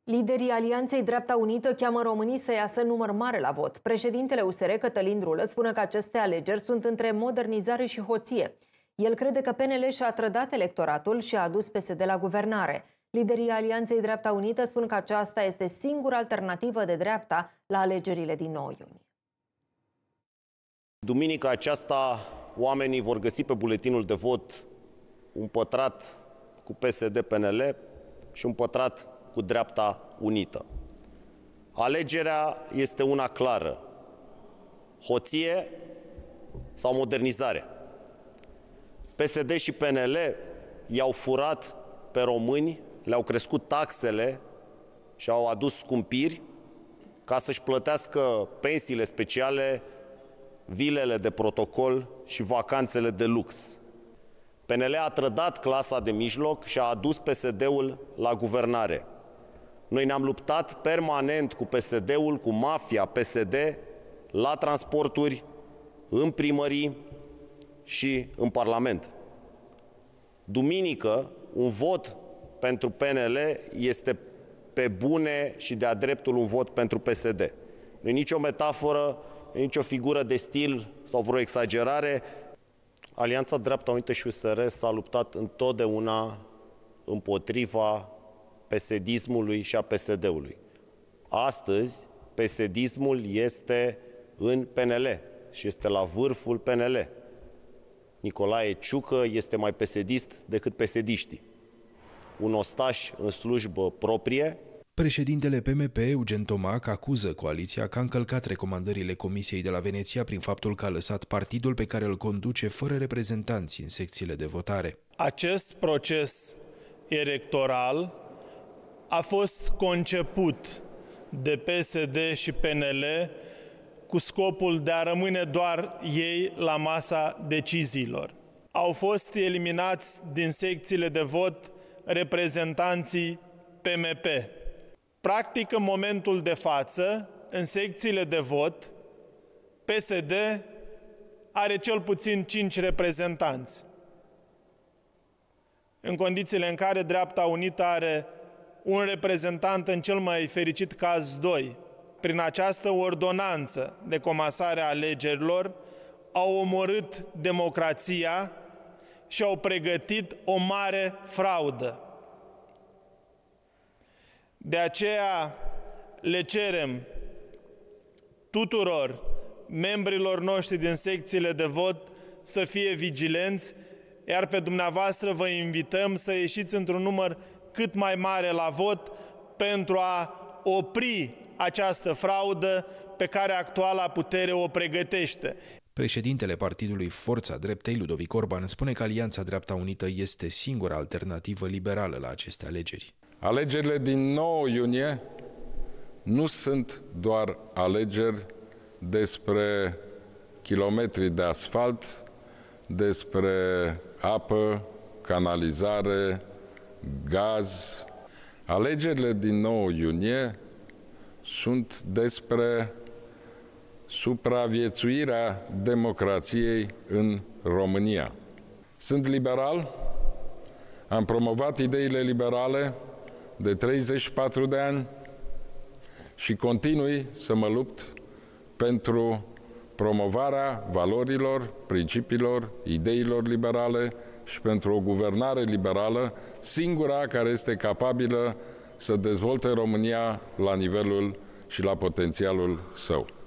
Liderii Alianței Dreapta Unită cheamă românii să iasă în număr mare la vot. Președintele USR, Cătălin Drulă, spune că aceste alegeri sunt între modernizare și hoție. El crede că PNL și-a trădat electoratul și a adus PSD la guvernare. Liderii Alianței Dreapta Unită spun că aceasta este singura alternativă de dreapta la alegerile din 9 iunie. Duminica aceasta, oamenii vor găsi pe buletinul de vot un pătrat cu PSD-PNL și un pătrat cu Dreapta Unită. Alegerea este una clară: hoție sau modernizare. PSD și PNL i-au furat pe români, le-au crescut taxele și au adus scumpiri ca să-și plătească pensiile speciale, vilele de protocol și vacanțele de lux. PNL a trădat clasa de mijloc și a adus PSD-ul la guvernare. Noi ne-am luptat permanent cu PSD-ul, cu mafia PSD, la transporturi, în primării și în Parlament. Duminică, un vot pentru PNL este pe bune și de-a dreptul un vot pentru PSD. Nu e nicio metaforă, nu e nicio figură de stil sau vreo exagerare. Alianța Dreapta Unită și USR s-a luptat întotdeauna împotriva PSD-ismului și a PSD-ului. Astăzi, PSD-ismul este în PNL și este la vârful PNL. Nicolae Ciucă este mai PSD-ist decât PSD-știi. Un ostaș în slujbă proprie. Președintele PMP, Eugen Tomac, acuză coaliția că a încălcat recomandările Comisiei de la Veneția prin faptul că a lăsat partidul pe care îl conduce fără reprezentanți în secțiile de votare. Acest proces electoral a fost conceput de PSD și PNL cu scopul de a rămâne doar ei la masa deciziilor. Au fost eliminați din secțiile de vot reprezentanții PMP. Practic, în momentul de față, în secțiile de vot, PSD are cel puțin 5 reprezentanți, în condițiile în care Dreapta Unită are un reprezentant, în cel mai fericit caz 2. Prin această ordonanță de comasare a alegerilor au omorât democrația și au pregătit o mare fraudă. De aceea le cerem tuturor membrilor noștri din secțiile de vot să fie vigilenți, iar pe dumneavoastră vă invităm să ieșiți într-un număr cât mai mare la vot pentru a opri această fraudă pe care actuala putere o pregătește. Președintele partidului Forța Dreptei, Ludovic Orban, spune că Alianța Dreapta Unită este singura alternativă liberală la aceste alegeri. Alegerile din 9 iunie nu sunt doar alegeri despre kilometri de asfalt, despre apă, canalizare, gaz. Alegerile din 9 iunie sunt despre supraviețuirea democrației în România. Sunt liberal, am promovat ideile liberale de 34 de ani și continui să mă lupt pentru promovarea valorilor, principiilor, ideilor liberale și pentru o guvernare liberală, singura care este capabilă să dezvolte România la nivelul și la potențialul său.